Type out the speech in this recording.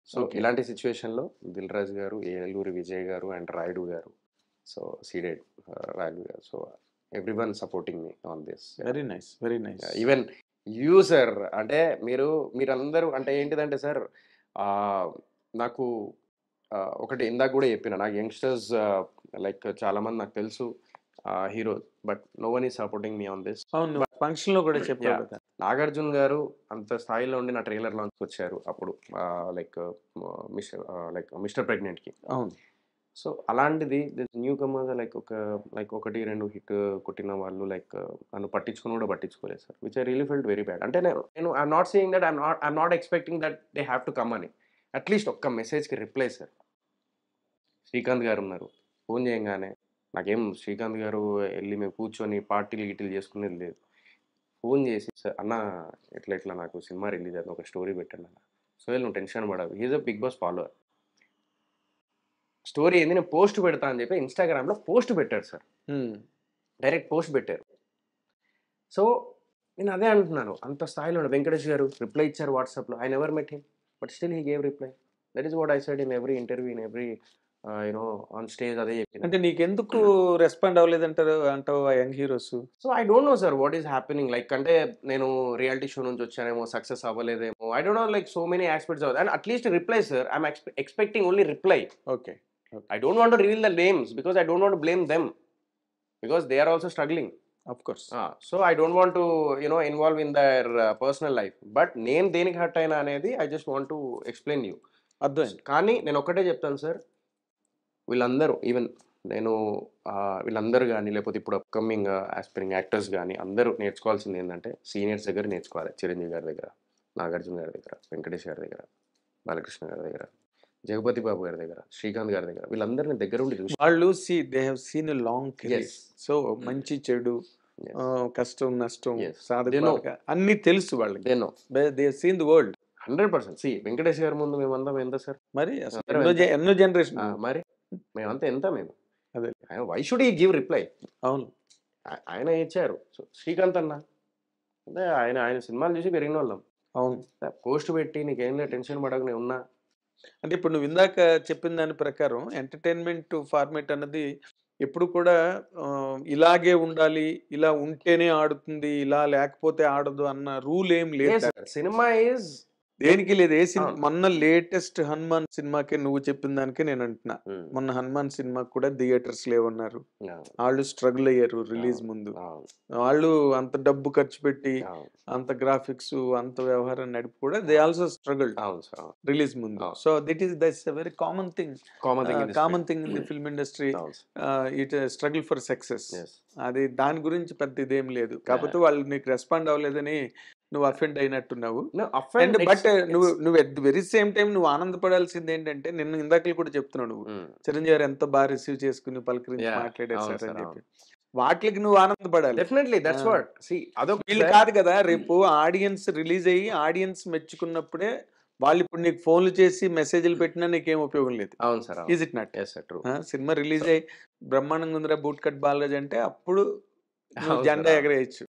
So okay. ఇలాంటి సిచ్యువేషన్‌లో 'దిల్ రాజు' గారు, ఏలూరి విజయ్ గారు అండ్ రాయుడు గారు. సో సీడెడ్ Rayudu garu. So everyone supporting me on this. Very nice. Very nice. Even you sir అంటే మీరందరూ అంటే ఏంటిదంటే సార్ నాకు ఒకటి ఇందాక గూడా చెప్పిన. నాకు యంగ్‌స్టర్స్ లైక్ చాలామంది నాకు తెలుసు heroes. But no one is supporting me on this. అవును. ఫంక్షన్‌లో కూడా చెప్పావు యాహ్! కదా! నాగార్జున గారు అంత స్థాయిలో ఉండి నా ట్రైలర్ లాంచ్‌కొచ్చారు అప్పుడు. లైక్ మిస్టర్ ప్రెగ్నెంట్‌కి. అవును. సో, అలాంటిది న్యూ కమర్‌గా లైక్ 1, 2 హిట్ కొట్టిన వాళ్ళు నన్ను పట్టించుకొని గూడా పట్టించుకోలేదు sir. Which I really felt very bad. అంటే నేను I'm not saying that I'm not expecting that they have to come అని. అట్‌లీస్ట్ ఒక్క మెసేజ్‌కి రిప్లై సార్. శ్రీకాంత్ గారున్నారు. ఫోను చేయంగానే నాకేం శ్రీకాంత్ గారు ఎళ్లి మేము కూర్చొని పార్టీలు, గీటీలు చేసుకునేది లేదు. ఫోను చేసి "సార్ అన్న ఇట్లా నాకు సినిమా రిలీజ్ అవుతుంది. ఒక స్టోరీ పెట్టండి అన్న." "సోహెల్ నువ్వు టెన్షన్ పడకు. He is a Bigg Boss follower." Story ఏంది నేను పోస్ట్ పెడతా అని చెప్పి ఇన్‌స్టాగ్రామ్‌లో పోస్ట్ పెట్టాడు సార్. హ్మ్. డైరెక్ట్ పోస్ట్ పెట్టారు. సో, నేను అదే అంటున్నాను. అంత స్థాయిలో వెంకటేష్ గారు రిప్లై ఇచ్చారు వాట్సాప్‌లో. I never met him. But still he gave reply. That is what I said in every interview, in every on stage అదే చెప్పిన. అంటే నీకెందుకు రెస్పాండ్ అంటావు ఆ young heroes? So, I don't know sir what is happening. Like అంటే నేను reality show నుంచి వచ్చానేమో, సక్సెస్ అవ్వలేదేమో. I don't know like so many aspects of and at least reply sir. I am expecting only reply. Okay. Okay. I don't want to reveal the names because I don't want to blame them because they are also struggling. Of course. So I don't want to involve in their personal life. But నేను దేనికి hurt అయినా అనేది I just want to explain you. అర్థమైంది. కానీ నేను ఒక్కటే చెప్తాను sir. వీళ్ళందరూ ఈవెన్ నేను వీళ్ళందరూ గాని లేకపోతే ఇప్పుడు అప్‌కమింగ్ యాస్పిరింగ్ యాక్టర్స్ గాని అందరూ నేర్చుకోవాల్సింది ఏందంటే సీనియర్స్ దగ్గర నేర్చుకోవాలి. చిరంజీవి గారి దగ్గర, నాగార్జున గారి దగ్గర, వెంకటేష్ గారి దగ్గర, బాలకృష్ణ గారి దగ్గర, జగపతి బాబు గారి దగ్గర, శ్రీకాంత్ గారి దగ్గర వీళ్ళందరిని దగ్గరుండి చూసి వాళ్ళు they have seen a long career. Yes. So మంచి చెడు, యెస్. కష్టం, నష్టం, Yes. సాధక They know. బాధక అన్నీ తెలుసు వాళ్ళకి. They know. They have seen the world. 100% Venkatesh గారి ముందు మేమందరం ఎంత సార్? మరి అసలు అందరం ఎంత? ఎన్నో జనరేషన్. మరి మేమంతా ఎంత మేము? అదే. Why should he give reply? అవును. ఆయన ఇచ్చారు. సో, శ్రీకాంత్ అన్న అంటే ఆయన ఆయన సినిమాలు చూసి పెరిగినోళ్ళం. అవును. పోస్ట్ పెట్టి నీకేం లేదు టెన్షన్ పడకు నేను ఉన్నా. అంటే ఇప్పుడు నువ్వు ఇందాక చెప్పిన దాని ప్రకారం ఎంటర్‌టైన్‌మెంట్ ఫార్మాట్ అన్నది ఎప్పుడు కూడా ఇలాగే ఉండాలి, ఇలా ఉంటేనే ఆడుతుంది, ఇలా లేకపోతే ఆడదు అన్న రూల్ ఏం లేదు. సార్ సినిమా ఈజ్ దేనికి లేదు. అవును. మొన్న లేటెస్ట్ 'హనుమాన్' సినిమాకే నువ్వు చెప్పిన దానికే నేను అంటున్నా. మొన్న 'హనుమాన్' సినిమాకి కూడా థియేటర్స్ లేవన్నారు. వాళ్ళు స్ట్రగుల్ అయ్యారు రిలీజ్ ముందు. వాళ్ళు అంత డబ్బు ఖర్చు పెట్టి, అంత గ్రాఫిక్స్, అంత వ్యవహారం నడిపి కూడా దే ఆల్సో స్ట్రగుల్డ్ అవును సార్. రిలీజ్ ముందు. So that's a very common thing. Common thing in the film industry. It struggle for success. అది దాని గురించి పెద్ద ఇదేం లేదు. కాకపోతే వాళ్ళు నీకు రెస్పాండ్ అవ్వలేదని నువ్వు అఫెండ్ అయినట్టున్నావు. అండ్ బట్ నువ్వు at the very same time నువ్వు ఆనందపడాల్సింది ఏంటంటే నిన్ను ఇందాకలు కూడా చెప్తున్నావు నువ్వు చిరంజీవి గారు ఎంత బాగా రిసీవ్ చేసుకుని పలకరించి మాట్లాడారు సార్ అని చెప్పి. వాటికి నువ్వు ఆనందపడాలి. Definitely that's what. వీళ్ళు కాదు కదా రేపు ఆడియన్స్ రిలీజ్ అయ్యి ఆడియన్స్ మెచ్చుకున్నప్పుడే వాళ్ళు ఇప్పుడు నీకు ఫోన్లు చేసి మెసేజ్లు పెట్టినా నీకేం ఉపయోగం లేదు. అవును sir. Is it not? Cinema release అయ్యి బ్రహ్మాండంగా ఉందిరా బూట్ కట్ బాలరాజ్ అంటే అప్పుడు జెండా ఎగరేయచ్చు.